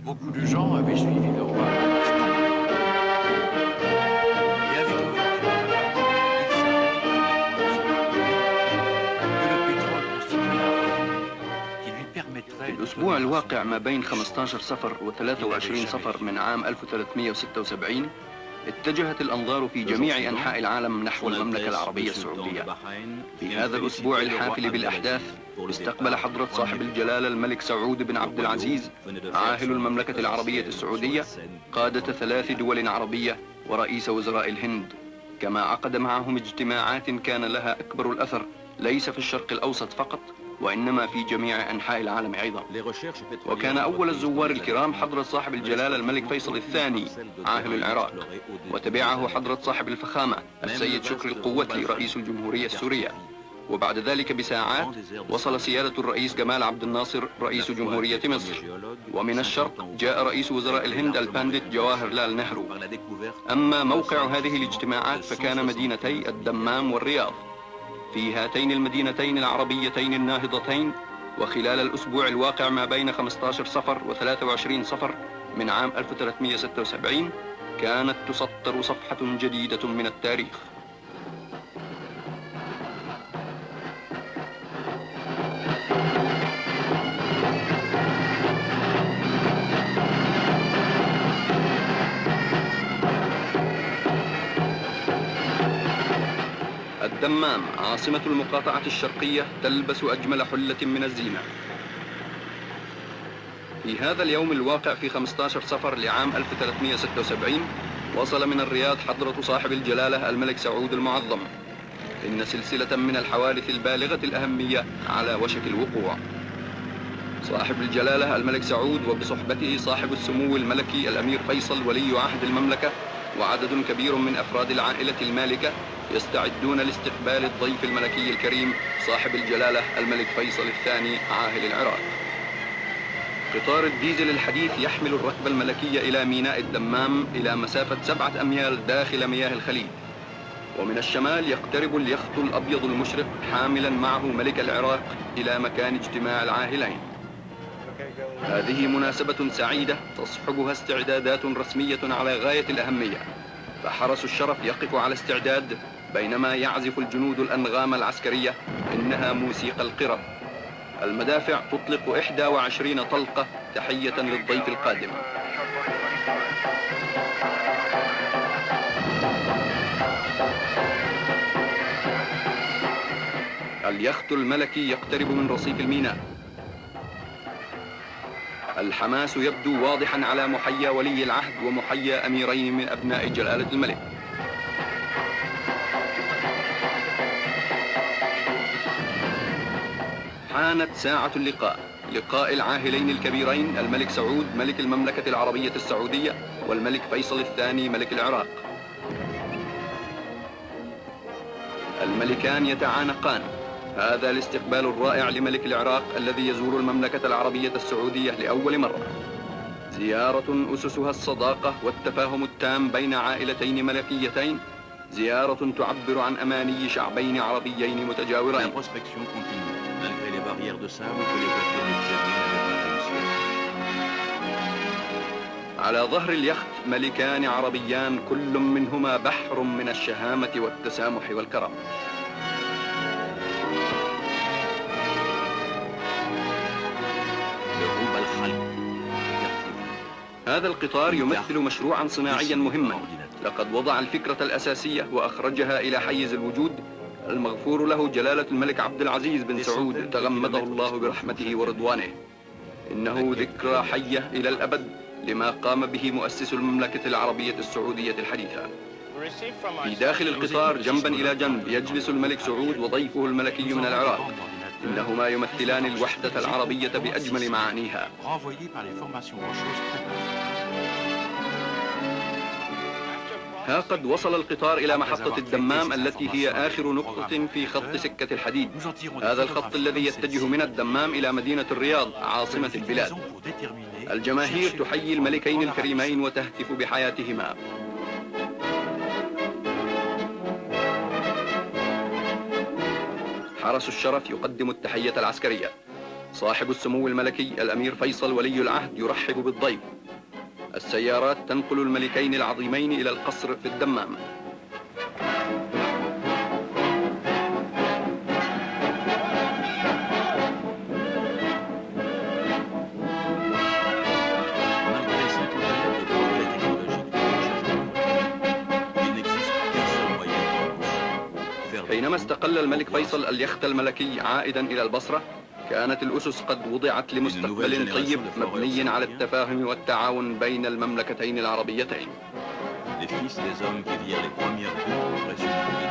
Beaucoup de gens avaient suivi le roi en Espagne. Et avec في الأسبوع الواقع ما بين 15 صفر و 23 صفر من عام 1376 اتجهت الأنظار في جميع أنحاء العالم نحو المملكة العربية السعودية. في هذا الأسبوع الحافل بالأحداث استقبل حضرة صاحب الجلالة الملك سعود بن عبد العزيز عاهل المملكة العربية السعودية قادة 3 دول عربية ورئيس وزراء الهند، كما عقد معهم اجتماعات كان لها أكبر الأثر ليس في الشرق الأوسط فقط وإنما في جميع أنحاء العالم أيضا. وكان أول الزوار الكرام حضرة صاحب الجلالة الملك فيصل الثاني عاهل العراق، وتبعه حضرة صاحب الفخامة السيد شكري القوتلي رئيس الجمهورية السورية، وبعد ذلك بساعات وصل سيادة الرئيس جمال عبد الناصر رئيس جمهورية مصر، ومن الشرق جاء رئيس وزراء الهند البانديت جواهر لال نهرو. أما موقع هذه الاجتماعات فكان مدينتي الدمام والرياض. في هاتين المدينتين العربيتين الناهضتين وخلال الأسبوع الواقع ما بين 15 صفر و 23 صفر من عام 1376 كانت تسطر صفحة جديدة من التاريخ. الدمام عاصمة المقاطعة الشرقية تلبس أجمل حلة من الزينة. في هذا اليوم الواقع في 15 صفر لعام 1376 وصل من الرياض حضرة صاحب الجلالة الملك سعود المعظم. إن سلسلة من الحوادث البالغة الأهمية على وشك الوقوع. صاحب الجلالة الملك سعود وبصحبته صاحب السمو الملكي الأمير فيصل ولي عهد المملكة وعدد كبير من أفراد العائلة المالكة يستعدون لاستقبال الضيف الملكي الكريم صاحب الجلالة الملك فيصل الثاني عاهل العراق. قطار الديزل الحديث يحمل الركب الملكية إلى ميناء الدمام إلى مسافة 7 أميال داخل مياه الخليج، ومن الشمال يقترب اليخت الأبيض المشرق حاملا معه ملك العراق إلى مكان اجتماع العاهلين. هذه مناسبة سعيدة تصحبها استعدادات رسمية على غاية الأهمية، فحرس الشرف يقف على استعداد بينما يعزف الجنود الأنغام العسكرية إنها موسيقى القرب. المدافع تطلق 21 طلقة تحية للضيف القادم. اليخت الملكي يقترب من رصيف الميناء. الحماس يبدو واضحا على محيا ولي العهد ومحيا أميرين من أبناء جلالة الملك. حانت ساعة اللقاء، لقاء العاهلين الكبيرين الملك سعود ملك المملكة العربية السعودية والملك فيصل الثاني ملك العراق. الملكان يتعانقان. هذا الاستقبال الرائع لملك العراق الذي يزور المملكة العربية السعودية لأول مرة. زيارة أسسها الصداقة والتفاهم التام بين عائلتين ملكيتين، زيارة تعبر عن أماني شعبين عربيين متجاورين. على ظهر اليخت ملكان عربيان كل منهما بحر من الشهامة والتسامح والكرم. هذا القطار يمثل مشروعا صناعيا مهما، لقد وضع الفكرة الأساسية وأخرجها إلى حيز الوجود المغفور له جلالة الملك عبد العزيز بن سعود تغمده الله برحمته ورضوانه. إنه ذكرى حية إلى الأبد لما قام به مؤسس المملكة العربية السعودية الحديثة. في داخل القطار جنبا إلى جنب يجلس الملك سعود وضيفه الملكي من العراق، إنهما يمثلان الوحدة العربية بأجمل معانيها. ها قد وصل القطار إلى محطة الدمام التي هي آخر نقطة في خط سكة الحديد. هذا الخط الذي يتجه من الدمام إلى مدينة الرياض عاصمة البلاد. الجماهير تحيي الملكين الكريمين وتهتف بحياتهما. حرس الشرف يقدم التحية العسكرية. صاحب السمو الملكي الأمير فيصل ولي العهد يرحب بالضيف السيارات تنقل الملكين العظيمين إلى القصر في الدمام. حينما استقل الملك فيصل اليخت الملكي عائدا إلى البصرة، كانت الأسس قد وضعت لمستقبل طيب مبني على التفاهم والتعاون بين المملكتين العربيتين.